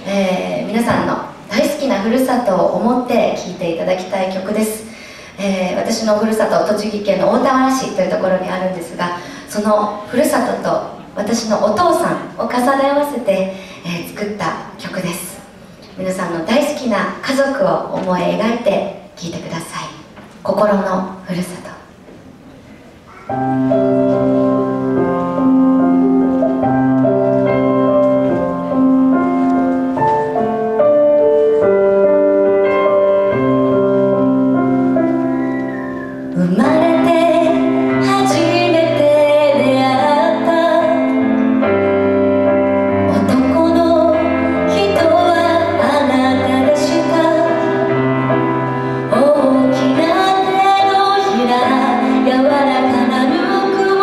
皆さんの大好きなふるさとを思って聴いていただきたい曲です。私のふるさと栃木県の大田原市というところにあるんですが、そのふるさとと私のお父さんを重ね合わせて、作った曲です。皆さんの大好きな家族を思い描いて聴いてください。心のふるさと。 柔らかなぬく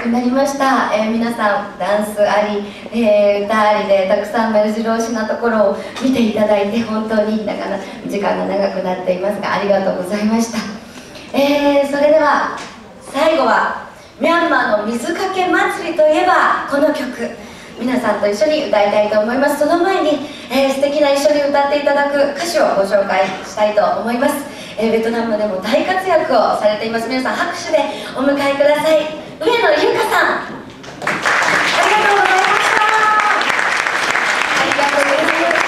くなりました。皆さんダンスあり、歌ありでたくさん目白押しなところを見ていただいて本当に時間が長くなっていますがありがとうございました。それでは最後はミャンマーの水かけ祭りといえばこの曲、皆さんと一緒に歌いたいと思います。その前に、素敵な一緒に歌っていただく歌手をご紹介したいと思います。ベトナムでも大活躍をされています。皆さん拍手でお迎えください。上野由香さん、ありがとうございました。ありがとうござい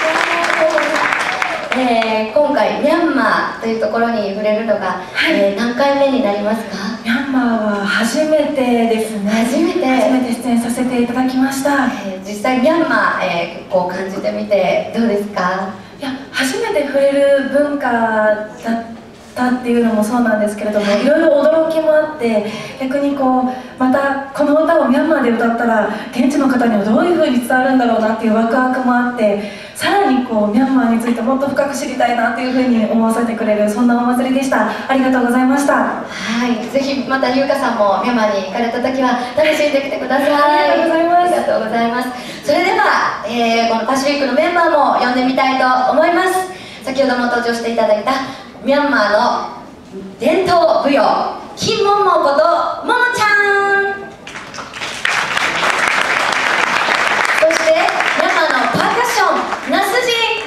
ました。今回ミャンマーというところに触れるのが、何回目になりますか？ ミャンマーは初めてですね。初めて出演させていただきました。 実際ミャンマー、結構感じてみてどうですか？ いや、初めて触れる文化だったっていうのもそうなんですけれども、いろいろ驚きもあって、逆にまたこの歌をミャンマーで歌ったら現地の方にはどういうふうに伝わるんだろうなっていうワクワクもあって、さらにミャンマーについてもっと深く知りたいなっていうふうに思わせてくれる、そんなお祭りでした。ありがとうございました。 はい、ぜひまた優香さんもミャンマーに行かれた時は楽しんできてください。 ありがとうございます。 ありがとうございます。それでは、このパシフィックのメンバーも呼んでみたいと思います。先ほども登場していただいたミャンマーの伝統舞踊金モンモンことももちゃん、そしてミャンマーのパーカッションナスジ、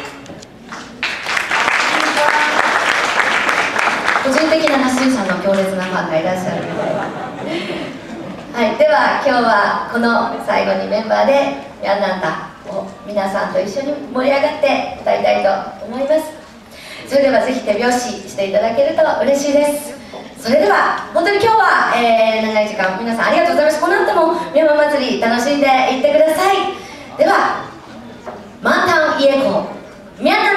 個人的なナスジさんの強烈なファンがいらっしゃるみたいなはい、では今日はこの最後にメンバーで「ミャンナンダ」を皆さんと一緒に盛り上がって歌いたいと思います。それではぜひ手拍子していただけると嬉しいです。それでは本当に今日は、長い時間皆さんありがとうございます。この後もミャンマー祭り楽しんでいってください。ではマンタンイエコミャンナ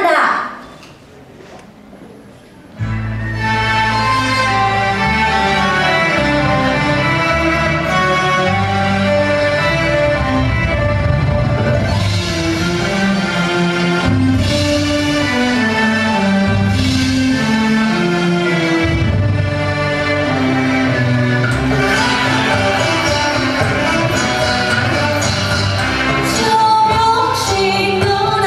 ンダ。Hãy subscribe cho kênh Ghiền Mì Gõ để không bỏ lỡ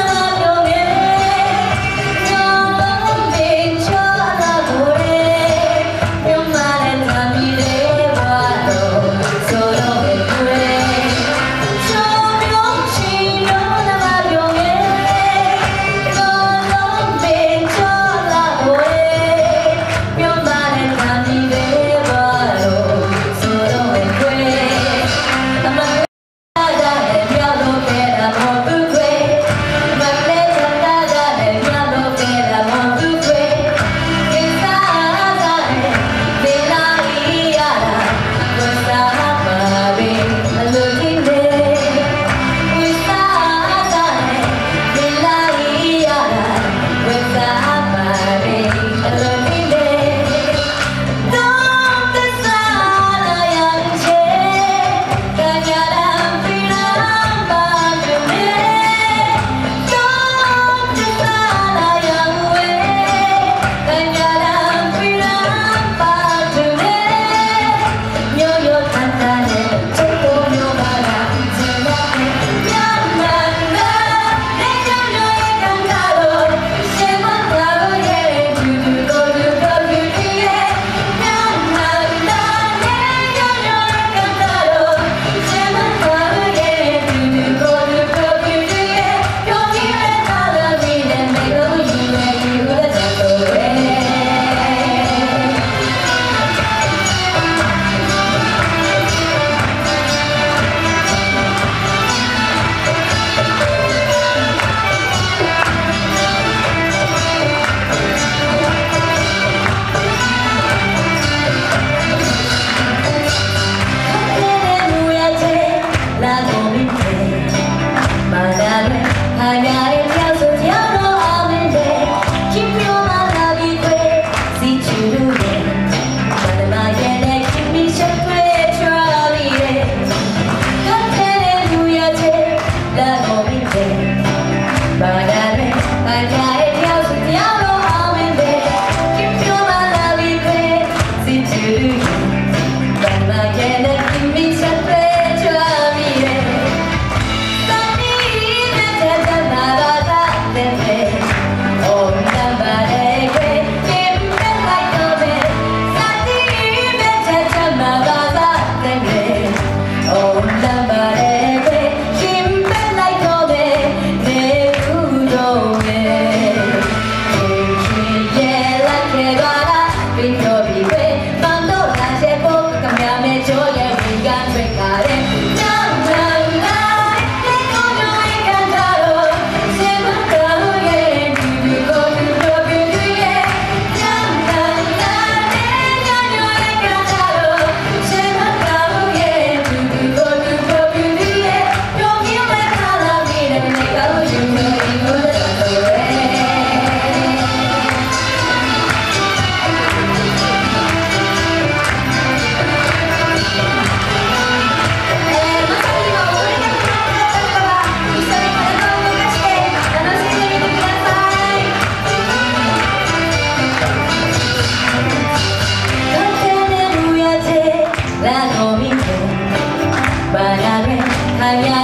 Hanya